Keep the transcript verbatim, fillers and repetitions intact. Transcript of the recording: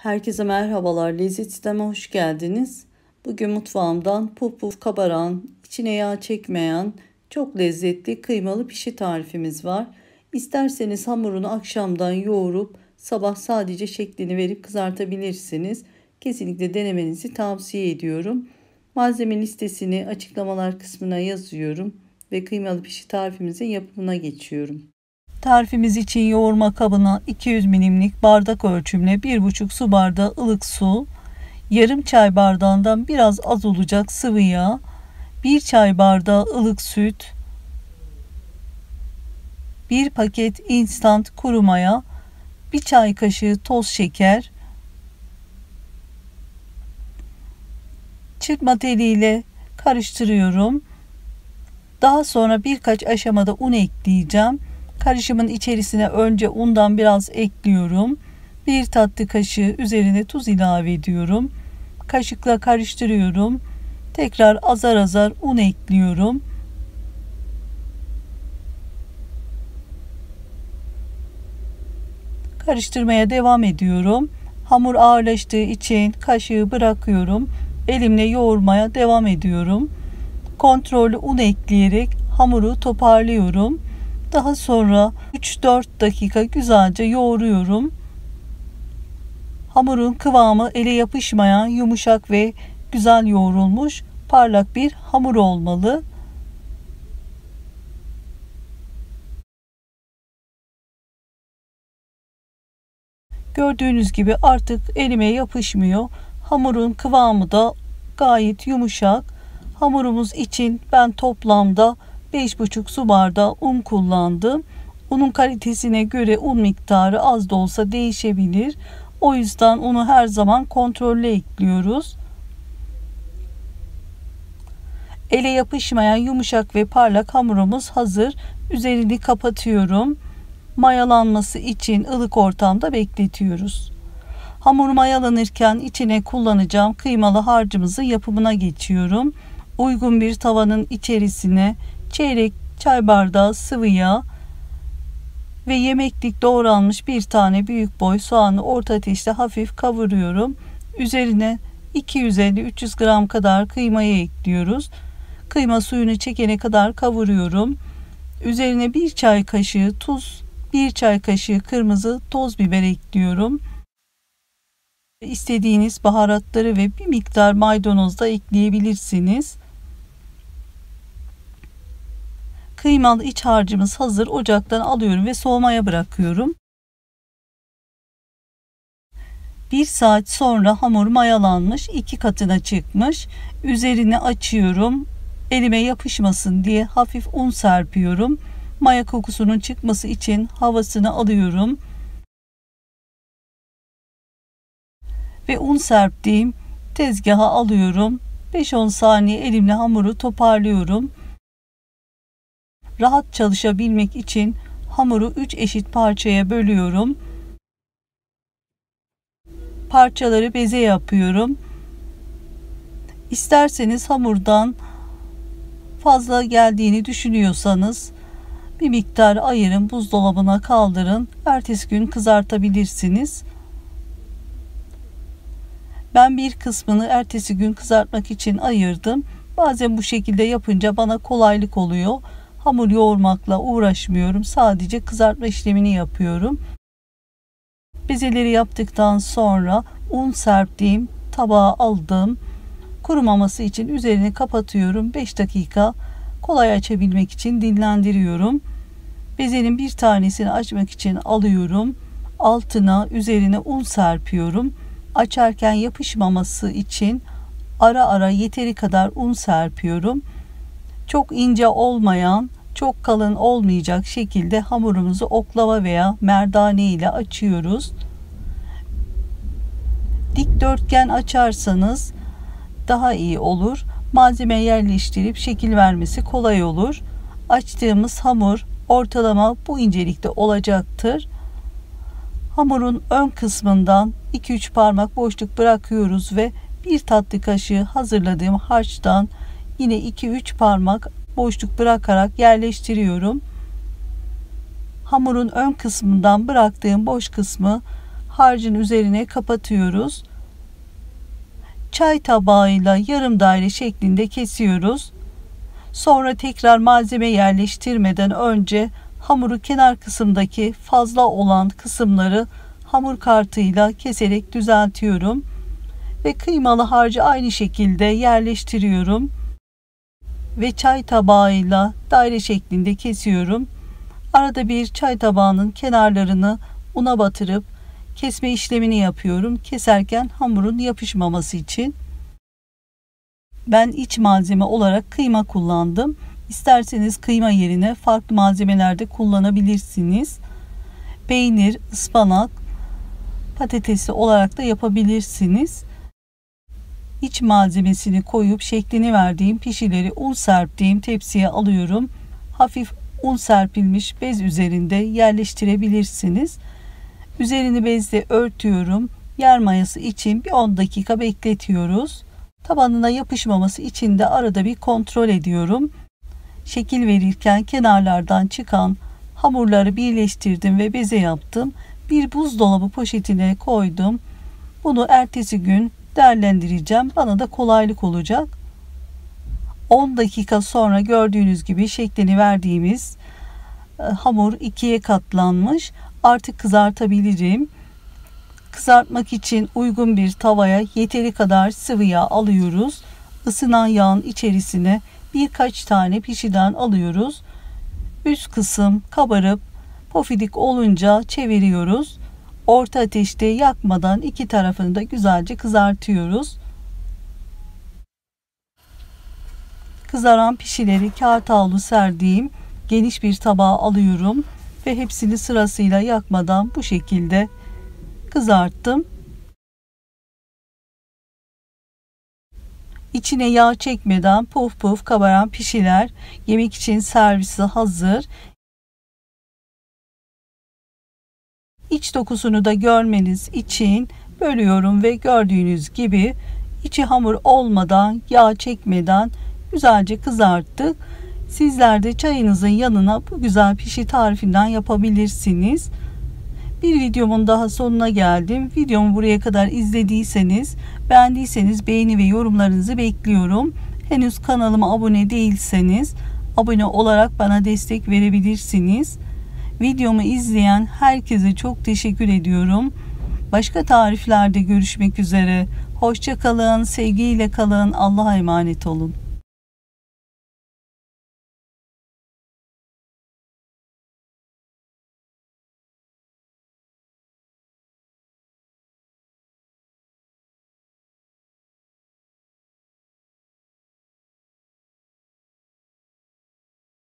Herkese merhabalar, lezzet sisteme hoş geldiniz. Bugün mutfağımdan puf puf kabaran, içine yağ çekmeyen, çok lezzetli kıymalı pişi tarifimiz var. İsterseniz hamurunu akşamdan yoğurup sabah sadece şeklini verip kızartabilirsiniz. Kesinlikle denemenizi tavsiye ediyorum. Malzeme listesini açıklamalar kısmına yazıyorum ve kıymalı pişi tarifimizin yapımına geçiyorum. Tarifimiz için yoğurma kabına iki yüz milimlik bardak ölçümle bir buçuk su bardağı ılık su, yarım çay bardağından biraz az olacak sıvı yağ, bir çay bardağı ılık süt, bir paket instant kuru maya, bir çay kaşığı toz şeker, çırpma teliyle karıştırıyorum. Daha sonra birkaç aşamada un ekleyeceğim. Karışımın içerisine önce undan biraz ekliyorum. Bir tatlı kaşığı üzerine tuz ilave ediyorum. Kaşıkla karıştırıyorum. Tekrar azar azar un ekliyorum. Karıştırmaya devam ediyorum. Hamur ağırlaştığı için kaşığı bırakıyorum. Elimle yoğurmaya devam ediyorum. Kontrollü un ekleyerek hamuru toparlıyorum. Daha sonra üç dört dakika güzelce yoğuruyorum. Hamurun kıvamı ele yapışmayan, yumuşak ve güzel yoğrulmuş, parlak bir hamur olmalı. Gördüğünüz gibi artık elime yapışmıyor. Hamurun kıvamı da gayet yumuşak. Hamurumuz için ben toplamda beş buçuk su bardağı un kullandım. Unun kalitesine göre un miktarı az da olsa değişebilir. O yüzden unu her zaman kontrollü ekliyoruz. Ele yapışmayan yumuşak ve parlak hamurumuz hazır. Üzerini kapatıyorum. Mayalanması için ılık ortamda bekletiyoruz. Hamur mayalanırken içine kullanacağım kıymalı harcımızın yapımına geçiyorum. Uygun bir tavanın içerisine çeyrek çay bardağı sıvı yağ ve yemeklik doğranmış bir tane büyük boy soğanı orta ateşte hafif kavuruyorum. Üzerine iki yüz elli üç yüz gram kadar kıymayı ekliyoruz. Kıyma suyunu çekene kadar kavuruyorum. Üzerine bir çay kaşığı tuz, bir çay kaşığı kırmızı toz biber ekliyorum. İstediğiniz baharatları ve bir miktar maydanoz da ekleyebilirsiniz. Kıymalı iç harcımız hazır. Ocaktan alıyorum ve soğumaya bırakıyorum. Bir saat sonra hamur mayalanmış, iki katına çıkmış. Üzerini açıyorum. Elime yapışmasın diye hafif un serpiyorum. Maya kokusunun çıkması için havasını alıyorum. Ve un serptiğim tezgaha alıyorum. beş on saniye elimle hamuru toparlıyorum. Rahat çalışabilmek için hamuru üç eşit parçaya bölüyorum. Parçaları beze yapıyorum. İsterseniz hamurdan fazla geldiğini düşünüyorsanız bir miktar ayırın, buzdolabına kaldırın. Ertesi gün kızartabilirsiniz. Ben bir kısmını ertesi gün kızartmak için ayırdım. Bazen bu şekilde yapınca bana kolaylık oluyor. Hamur yoğurmakla uğraşmıyorum. Sadece kızartma işlemini yapıyorum. Bezeleri yaptıktan sonra un serptiğim tabağa aldım. Kurumaması için üzerini kapatıyorum. beş dakika kolay açabilmek için dinlendiriyorum. Bezenin bir tanesini açmak için alıyorum. Altına, üzerine un serpiyorum. Açarken yapışmaması için ara ara yeteri kadar un serpiyorum. Çok ince olmayan, çok kalın olmayacak şekilde hamurumuzu oklava veya merdane ile açıyoruz. Dikdörtgen açarsanız daha iyi olur. Malzeme yerleştirip şekil vermesi kolay olur. Açtığımız hamur ortalama bu incelikte olacaktır. Hamurun ön kısmından iki üç parmak boşluk bırakıyoruz ve bir tatlı kaşığı hazırladığım harçtan yine iki üç parmak boşluk bırakarak yerleştiriyorum. Hamurun ön kısmından bıraktığım boş kısmı harcın üzerine kapatıyoruz. Çay tabağıyla yarım daire şeklinde kesiyoruz. Sonra tekrar malzeme yerleştirmeden önce hamuru kenar kısımdaki fazla olan kısımları hamur kartıyla keserek düzeltiyorum. Ve kıymalı harcı aynı şekilde yerleştiriyorum. Ve çay tabağıyla daire şeklinde kesiyorum. Arada bir çay tabağının kenarlarını una batırıp kesme işlemini yapıyorum. Keserken hamurun yapışmaması için. Ben iç malzeme olarak kıyma kullandım. İsterseniz kıyma yerine farklı malzemeler de kullanabilirsiniz. Peynir, ıspanak, patatesi olarak da yapabilirsiniz. İç malzemesini koyup şeklini verdiğim pişileri un serptiğim tepsiye alıyorum. Hafif un serpilmiş bez üzerinde yerleştirebilirsiniz. Üzerini bezle örtüyorum. Yer mayası için bir on dakika bekletiyoruz. Tabanına yapışmaması için de arada bir kontrol ediyorum. Şekil verirken kenarlardan çıkan hamurları birleştirdim ve beze yaptım. Bir buzdolabı poşetine koydum. Bunu ertesi gün değerlendireceğim. Bana da kolaylık olacak. on dakika sonra gördüğünüz gibi şeklini verdiğimiz hamur ikiye katlanmış. Artık kızartabilirim. Kızartmak için uygun bir tavaya yeteri kadar sıvı yağ alıyoruz. Isınan yağın içerisine birkaç tane pişiden alıyoruz. Üst kısım kabarıp pofidik olunca çeviriyoruz. Orta ateşte yakmadan iki tarafını da güzelce kızartıyoruz. Kızaran pişileri kağıt havlu serdiğim geniş bir tabağa alıyorum ve hepsini sırasıyla yakmadan bu şekilde kızarttım. İçine yağ çekmeden puf puf kabaran pişiler yemek için servisi hazır. İç dokusunu da görmeniz için bölüyorum ve gördüğünüz gibi içi hamur olmadan, yağ çekmeden güzelce kızarttık. Sizler de çayınızın yanına bu güzel pişi tarifinden yapabilirsiniz. Bir videomun daha sonuna geldim. Videomu buraya kadar izlediyseniz, beğendiyseniz beğeni ve yorumlarınızı bekliyorum. Henüz kanalıma abone değilseniz abone olarak bana destek verebilirsiniz. Videomu izleyen herkese çok teşekkür ediyorum. Başka tariflerde görüşmek üzere. Hoşça kalın, sevgiyle kalın. Allah'a emanet olun.